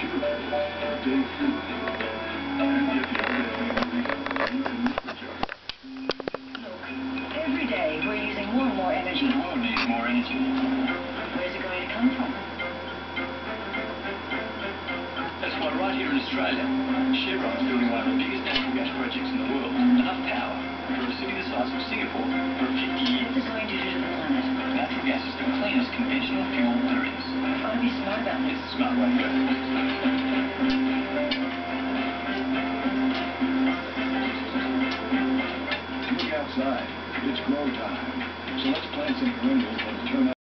Day 3. And yet the only thing to meet the job. Look, every day we're using more and more energy. The world needs more energy. Where's it going to come from? That's why right here in Australia, Chevron's building one of the biggest natural gas projects in the world. Enough power for a city the size of Singapore for 50 years. What's it going to do to the planet? Natural gas is the cleanest conventional fuel there is. Try to be smart about this. It's a smart way to go. Look outside. It's grow time. So let's plant some perennials that'll turn